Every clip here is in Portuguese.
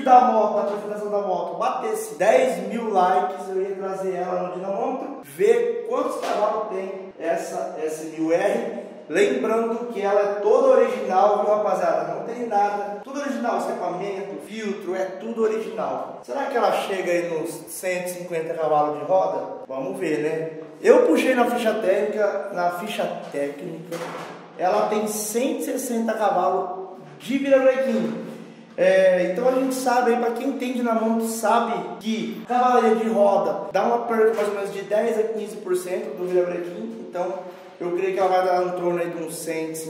da moto, da apresentação da moto, batesse 10 mil likes, eu ia trazer ela no dinamômetro, ver quantos cavalos tem essa S1000R. Lembrando que ela é toda original, viu, rapaziada? Não tem nada, tudo original, escapamento, filtro, é tudo original. Será que ela chega aí nos 150 cavalos de roda? Vamos ver, né? Eu puxei na ficha técnica, ela tem 160 cavalos de virabrequim. Então a gente sabe, para quem entende na mão, sabe que cavalaria de roda dá uma perda mais ou menos de 10 a 15% do virabrequim. Então eu creio que ela vai dar em torno aí de uns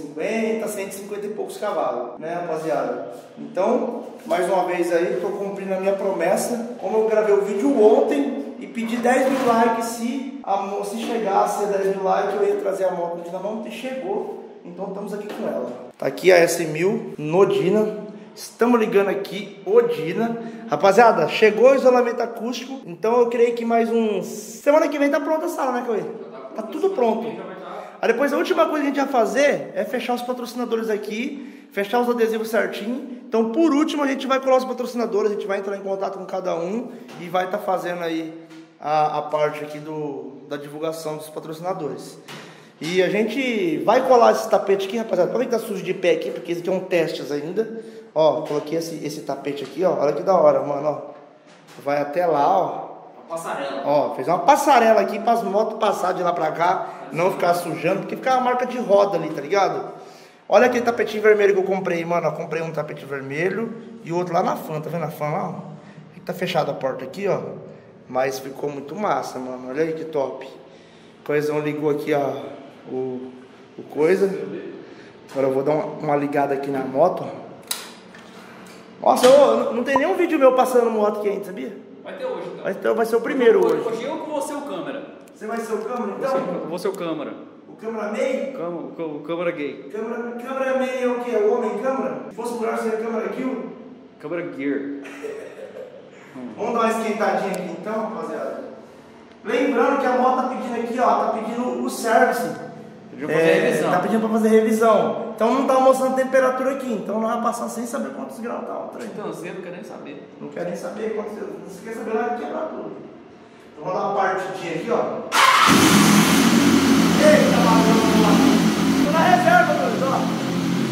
150 e poucos cavalos, né, rapaziada? Então, mais uma vez aí, estou cumprindo a minha promessa. Como eu gravei o vídeo ontem e pedi 10 mil likes, se chegasse a 10 mil likes, eu ia trazer a moto no dinamômetro, e chegou. Então estamos aqui com ela. Tá aqui a S1000 no Dina. Estamos ligando aqui o Dina. Rapaziada, chegou o isolamento acústico. Então eu creio que mais uns... Semana que vem tá pronta a sala, né, Cauê? Tá tudo pronto. Aí depois a última coisa que a gente vai fazer é fechar os patrocinadores aqui, fechar os adesivos certinho. Então por último a gente vai colar os patrocinadores, a gente vai entrar em contato com cada um e vai estar fazendo aí a parte aqui da divulgação dos patrocinadores. E a gente vai colar esse tapete aqui, rapaziada. Como é que tá sujo de pé aqui? Porque esse aqui é um testes ainda. Ó, coloquei esse tapete aqui, ó. Olha que da hora, mano, ó. Vai até lá, ó. Passarela. Ó, fez uma passarela aqui para as motos passar de lá pra cá, não ficar sujando, porque fica uma marca de roda ali, tá ligado? Olha aquele tapetinho vermelho que eu comprei, mano. Eu comprei um tapete vermelho e outro lá na fan, tá vendo a fan lá? Ó? Tá fechada a porta aqui, ó. Mas ficou muito massa, mano. Olha aí que top. O Coisão ligou aqui, ó, o coisa. Agora eu vou dar uma ligada aqui na moto, ó. Nossa, não tem nenhum vídeo meu passando moto aqui ainda, sabia? Vai ter hoje, então. Então vai ser o primeiro hoje. Hoje eu que vou ser o câmera. Você vai ser o câmera, então? Eu vou ser o câmera. O câmera meio? O câmera gay. Câmera meio é o quê? O homem câmera? Se fosse mulher, seria câmera kill? Câmera gear. Vamos dar uma esquentadinha aqui então, rapaziada. Lembrando que a moto tá pedindo aqui, ó, tá pedindo o service. Pediu pra fazer revisão. Tá pedindo pra fazer revisão. Então não tá mostrando temperatura aqui. Então nós vamos passar sem saber quantos graus tá o trem. Então, você não quer nem saber. Não quer nem saber quantos graus. Você quer saber, nós vamos quebrar tudo. Então vamos dar uma partidinha aqui, ó. Eita, vamos lá. Tô na reserva, dois, ó.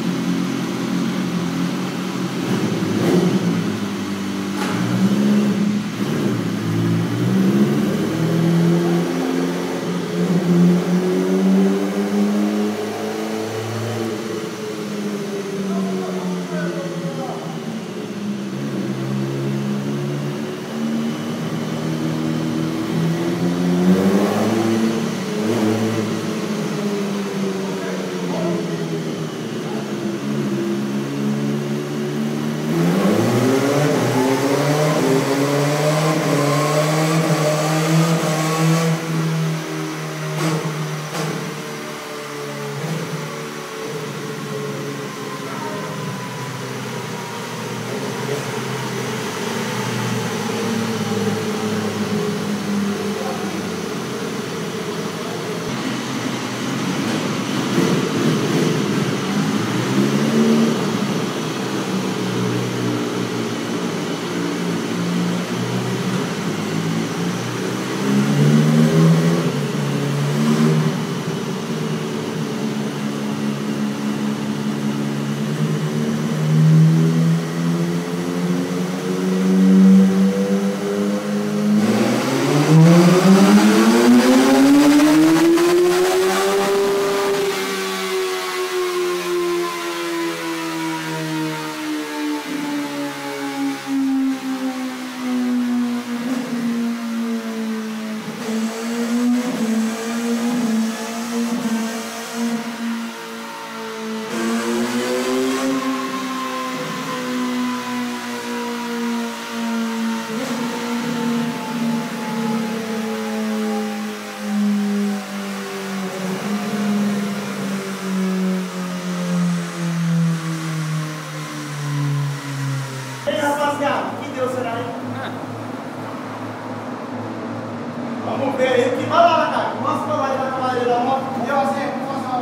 Vamos ver aí o que vai lá, cara. Mostra pra lá da cavalaria da moto. Deu assim, mostra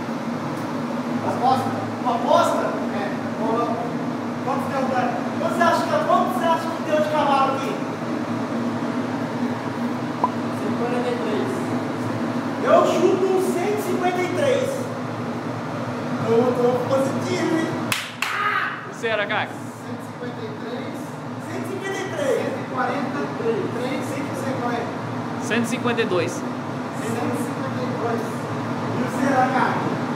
as costas. Uma aposta? É. Quantos deu, cara? Quantos Você era, Caio? 153. 152. 152. E o Zé, cara?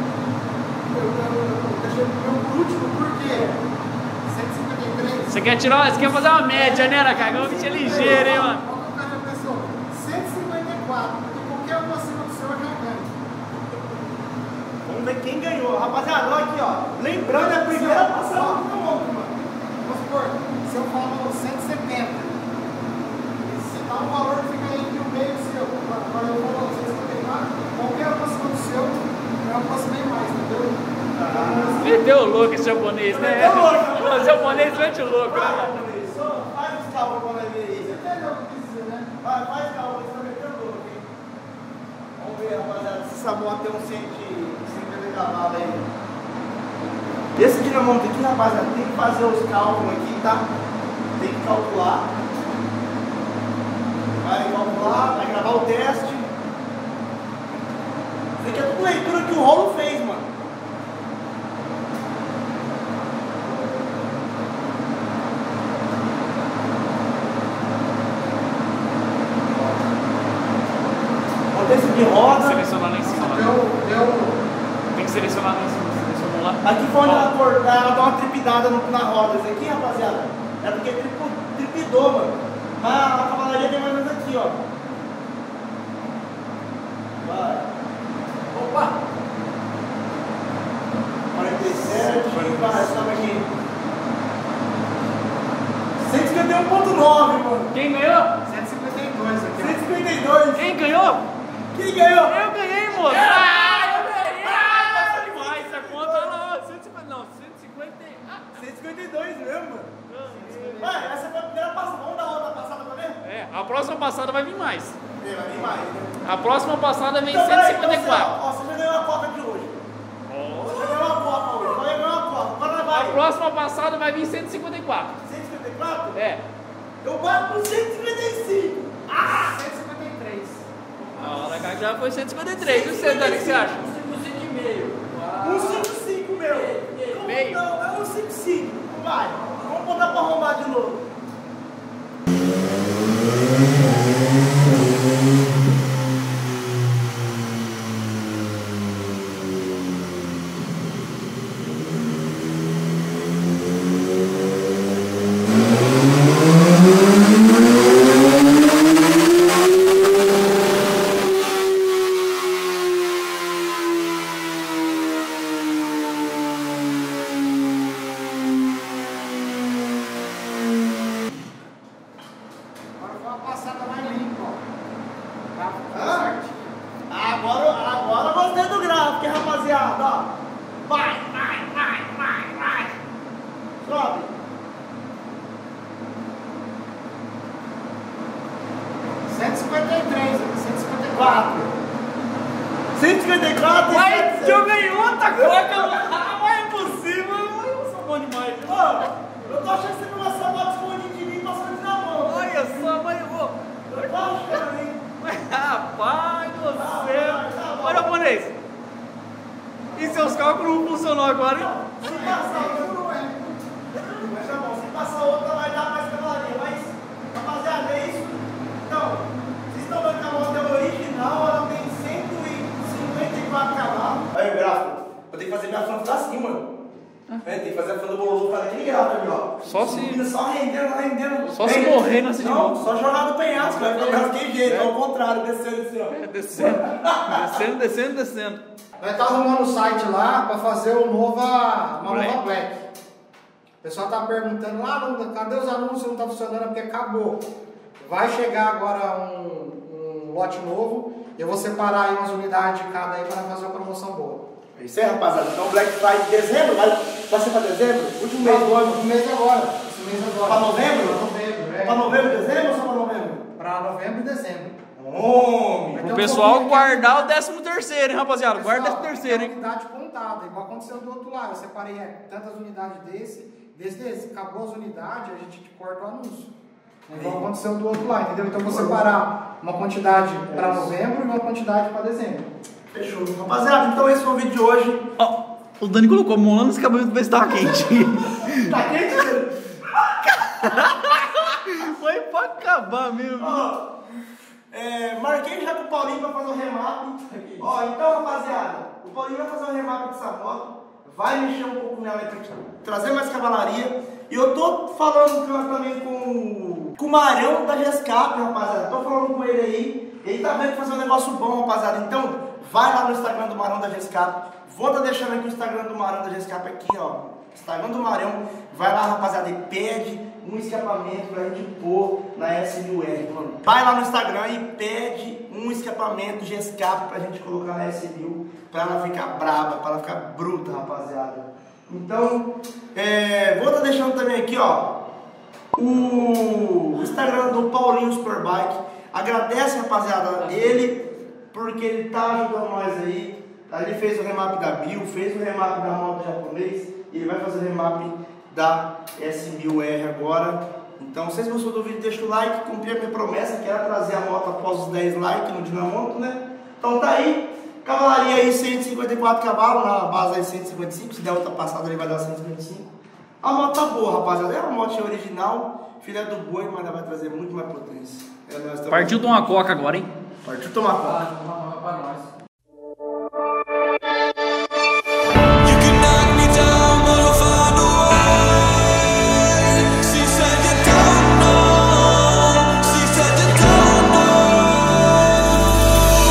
Eu deixei por último, por quê? 153. Você quer fazer uma média, né, Caio? Um bicho ligeiro, hein, mano? Qual que o cara pensou? 154. E qualquer um acima do seu já ganha. Vamos ver quem ganhou. Rapaziada, olha aqui, ó. Lembrando, é a primeira passada do mundo, mano. Vamos supor, se eu falo 170, se dá um valor que fica entre o meio e o seu. Agora eu falo 154, qualquer um acima do seu, eu aproximei mais, entendeu? Meteu o louco esse japonês, né? Meteu o louco. O japonês mete o louco, né? Faz os cálculos quando ele ver isso. Você entendeu o que quis dizer, né? Faz cálculos, você tá metendo louco, hein? Vamos ver, rapaziada, se essa moto tem uns 150 cavalos aí. Esse dinamômetro aqui, rapaziada, tem que fazer os cálculos aqui, tá? Tem que calcular. Vai calcular, vai gravar o teste. Isso aqui é tudo leitura que o Rolo fez, mano. Contexto de roda. Selecionar lá em cima. Tem que selecionar lá em cima. Selecionou lá. Aqui foi onde ela dá uma tripidada na roda. Isso aqui, rapaziada, é porque tripidou, mano. Mas a cavalaria tem mais ou menos aqui, ó. Vai. Opa! 47, vai, sobe aqui. 151,9, mano. Quem ganhou? 152 aqui. 152. Quem ganhou? Quem ganhou? Eu ganhei, moço! Ah, eu ganhei! Passou demais essa conta, não. 150, não, 150. 152 mesmo, mano. Vai, essa foi a primeira passada. Vamos dar outra passada pra ver? É, a próxima passada vai vir mais. Vai vir mais, né? A próxima passada vem Então, 154. Ó, você já ganhou a Copa de hoje. Você já ganhou a Copa hoje. Vai ganhar uma Copa. Agora A vai. próxima passada vai vir 154. 154? É. Eu bato por 155. 153. A hora que já foi 153. E você, Dani, o que você acha? 155, meu. Meio. Não, é 155. Vai. Vamos botar pra arrombar de novo. Agora eu gostei do gráfico, hein, rapaziada, ó. Vai. Sobe. 153, 154. 154 e Mas 700. eu ganhei outra coisa. Mas é impossível. Eu sou bom demais. Ô, eu tô achando que você não vai ser moto escondida de mim passando na mão. Olha só, mas eu vou. Eu tô achando, hein? Mas, rapaz do céu. Olha, japonês. E seus cálculos não funcionou agora, hein? Se passar outra, não é. Mas tá bom, se passar outra vai dar mais cavalaria. Mas, rapaziada, é isso. Então, vocês estão vendo que a moto é original, ela tem 154 cavalos. Aí o gráfico, eu tenho que fazer minha fã ficar assim, mano. Tem que fazer a fã do bolo para aquele gráfico ali, ó. Só se- Subindo, só rendendo. Só se morrer nessa de Não, novo. só jogar no penhasco, vai ficar daquele jeito, ao contrário, descendo assim, ó. Descendo. Nós tá arrumando o site lá para fazer uma nova Black. O pessoal tá perguntando lá, cadê os anúncios? Não tá funcionando porque acabou. Vai chegar agora um lote novo. Eu vou separar aí umas unidades de cada aí para fazer uma promoção boa. É isso aí, rapaziada. Então, Black Friday de dezembro, vai ser pra dezembro? Último mês do ano. Esse mês agora. Esse mês agora. Pra novembro? Pra novembro, Pra novembro, dezembro ou só pra novembro? Pra novembro e dezembro. Homem! O pessoal guardar o 13º, hein, rapaziada? Guarda o 13º, hein? Unidade contada, igual aconteceu do outro lado. Eu separei tantas unidades desse. Acabou as unidades, a gente corta o anúncio. Igual aconteceu do outro lado, entendeu? Então eu vou separar uma quantidade para novembro e uma quantidade para dezembro. Fechou. Rapaziada, então esse foi o vídeo de hoje. Ó, O Dani colocou a mão lá no escapamento pra ver se tava quente. Tá quente, velho? Foi pra acabar mesmo. Ó, marquei já com o Paulinho pra fazer um remap. Ó, então, rapaziada, o Paulinho vai fazer um remap dessa moto. Vai mexer um pouco nela pra trazer mais cavalaria. E eu tô falando também com o Marão da Gescap, rapaziada. Tô falando com ele aí. Ele tá vendo fazer um negócio bom, rapaziada. Então, vai lá no Instagram do Marão da Gescap. Vou tá deixando aqui o Instagram do Marão da Gescap aqui, ó. Instagram do Marão. Vai lá, rapaziada, e pede um escapamento pra gente pôr na S1000R, mano. Vai lá no Instagram e pede um escapamento Gescap pra gente colocar na S1000, pra ela ficar braba, pra ela ficar bruta, rapaziada. Então, vou estar deixando também aqui, ó, o Instagram do Paulinho Superbike. Agradece, rapaziada, ele, porque ele tá ajudando nós aí. Ele fez o remap da Bill, fez o remap da moto japonês, e ele vai fazer o remap da S1000R agora. Então, se vocês gostou do vídeo, deixa o like, cumprir a minha promessa, que era trazer a moto após os 10 likes no Dinamoto, né? Então tá aí, cavalaria aí 154 cavalos, na base aí 155, se der outra passada ele vai dar 155. A moto tá boa, rapaziada, é uma moto original, filha do boi, mas ela vai trazer muito mais potência. Partiu tomar coca agora, hein? Partiu tomar coca. Pra nós.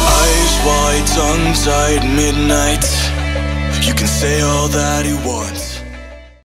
Tongue-tied midnight. You can say all that he wants.